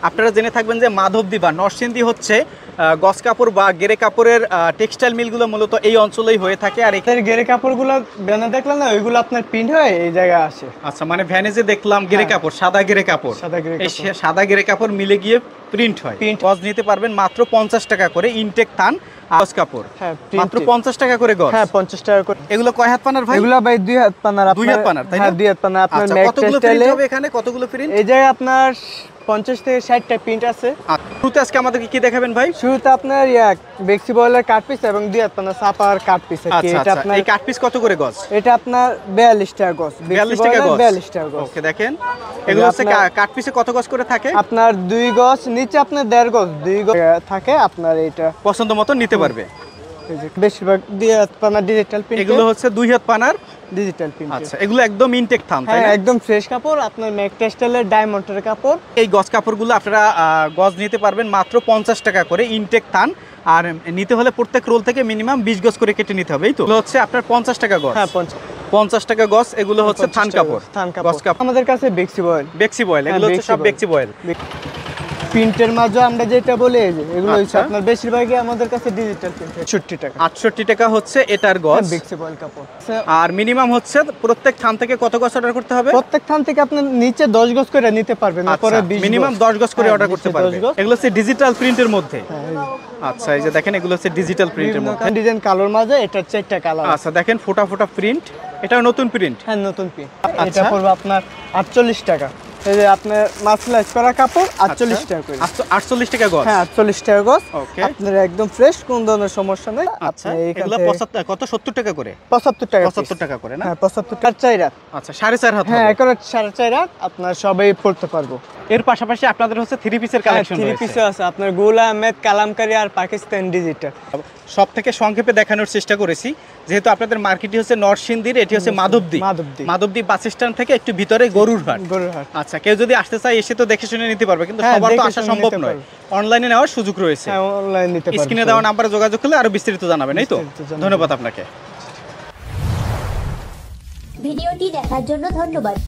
আপনারা জেনে থাকবেন যে মাধবদী বা নরসিংদী হচ্ছে গস কাপড় বা গেরে কাপড়ের টেক্সটাইল মিলগুলো মূলত এই অঞ্চলেই হয়ে থাকে। আর এখানে গেরে কাপড়গুলো ব্যানার দেখলাম না, ওইগুলো আপনার প্রিন্ট হয় এই জায়গায় আসে। আচ্ছা, মানে ভ্যানে যে দেখলাম গেরে কাপড়, সাদা গেরে কাপড়, এই সাদা গেরে কাপড় মিলে গিয়ে প্রিন্ট হয়। গজ নিতে পারবেন মাত্র 50 টাকা করে, ইনটেক থান গজ কাপড় মাত্র 50 টাকা করে গজ। হ্যাঁ 50 টাকা করে। এগুলো কয় হাত পানার ভাই? এগুলো ভাই 2 হাত পানার। 2 হাত পানার, তাই না? হ্যাঁ 2 হাত পানার। আপনার কতগুলো প্রিন্ট হবে এখানে? কতগুলো প্রিন্ট? এই জায়গায় আপনার 50 থেকে 60 টা প্রিন্ট আছে। শুরুতে আজকে আমাদেরকে কি দেখাবেন ভাই? শুরুতে আপনার বেক্সি বয়েলের কাট পিস এবং 2 হাত পানার ছাপার কাট পিস আছে। এটা আপনার এই কাট পিস কত করে গজ? এটা আপনার 42 টাকা গজ। 42 টাকা গজ। 42 টাকা গজ। ওকে, দেখেন এগুলো হচ্ছে কাট পিসে কত গজ করে থাকে? আপনার 2 গজ, নিচে আপনার 1.5 গজ, 2 গজ থাকে। আপনার এটা পছন্দ মতো নিতে পারবে। বেশিরভাগ 2 হাত পানার ডিজিটাল প্রিন্ট। এগুলো হচ্ছে 2 হাত পানার ডিজিটাল প্রিন্ট। আচ্ছা, এগুলো একদম ইনটেক থান, তাই না? একদম ফ্রেশ কাপড়। আপনার ম্যাক টেক্সটাইলের ডায়মন্ডের কাপড়। এই গজ কাপড়গুলো আপনারা গজ নিতে পারবেন মাত্র 50 টাকা করে, ইনটেক থান। আর নিতে হলে প্রত্যেক রোল থেকে মিনিমাম 20 গজ করে কেটে নিতে হবে। এই তো হচ্ছে আপনার 50 টাকা গজ। হ্যাঁ 50 টাকা গজ। এগুলো হচ্ছে থান কাপড়। গজ কাপড় আমাদের কাছে বেক্সি বয়েল। বেক্সি বয়েল, এগুলো হচ্ছে সব বেক্সি বয়েল। প্রিন্টের মাঝে আমরা যেটা বলি এগুলো হচ্ছে আপনার বেশিরভাগই আমাদের কাছে ডিজিটাল প্রিন্ট। 68 টাকা। 68 টাকা হচ্ছে এটার গজ। বেক্সি বয়েল কাপড়। আর মিনিমাম হচ্ছে প্রত্যেক থান থেকে কত গজ অর্ডার করতে হবে? প্রত্যেক থান থেকে আপনি নিচে 10 গজ করে নিতে পারবেন, পরে 20 মিনিমাম 10 গজ করে অর্ডার করতে পারবেন। এগুলো হচ্ছে ডিজিটাল প্রিন্টের মধ্যে। আচ্ছা, এই যে দেখেন এগুলো হচ্ছে ডিজিটাল প্রিন্টের মধ্যে। ডিজাইন কালার মাঝে এটা 4টা কালার। আচ্ছা, দেখেন ফোটা ফোটা প্রিন্ট। এটা নতুন প্রিন্ট। হ্যাঁ নতুন প্রিন্ট। এটা পড়বে আপনার 48 টাকা। এই যে আপনার মাসলাইজ করা কাপড় 48 টাকা করে। 48 টাকা গজ। হ্যাঁ 48 টাকা গজ। ওকে, আপনার একদম ফ্রেশ, কোন ধরনের সমস্যা নেই। আচ্ছা, এগুলো 75 কত 70 টাকা করে? 75 টাকা। 75 টাকা করে না? হ্যাঁ 75 টাকা। 4 রাত। আচ্ছা, 4.5 হাত। হ্যাঁ একবার 4.5 রাত আপনার সবাই পড়তে পারবো। এর পাশাপাশি আপনাদের হচ্ছে 3 পিসের কালেকশন রয়েছে। 3 পিসও আছে আপনার গোল আহমেদ, কালামকারী আর পাকিস্তান ডিজিটাল। সব থেকে সংক্ষেপে দেখানোর চেষ্টা করেছি, যেহেতু আপনাদের মার্কেটই হচ্ছে নরসিংদীর, এটি হচ্ছে মাধবদী বাস স্ট্যান্ড থেকে একটু ভিতরে গরুরহাট। আচ্ছা, কেউ যদি আসতে চায় এসে তো দেখে শুনে নিতে পারবে, কিন্তু সবার তো আসা সম্ভব নয়। অনলাইনে নেওয়ার সুযোগ রয়েছে। হ্যাঁ অনলাইন নিতে পারবে। স্ক্রিনে দেওয়া নাম্বারে যোগাযোগ করলে আরো বিস্তারিত জানাবেন। এই তো, ধন্যবাদ আপনাকে। ভিডিওটি দেখার জন্য ধন্যবাদ।